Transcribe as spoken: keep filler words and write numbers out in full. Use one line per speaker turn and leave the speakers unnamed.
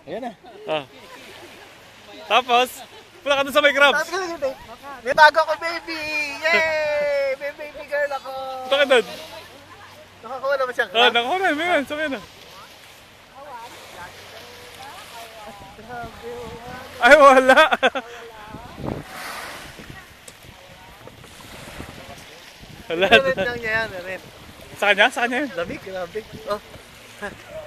Ayan na.
Ah. Tapos, pula ka dun sa may crabs.
May bago ako, baby! Yay! May baby girl ako!
Pula ka dun.
Nakakuha naman siyang
Ah,
crab.
nakuha na. May yan. Sabi na. Ay, wala. Wala
Red
na.
lang niya yan, red.
Sa kanya? Sa kanya yun.
Lamig, lamig. Oh.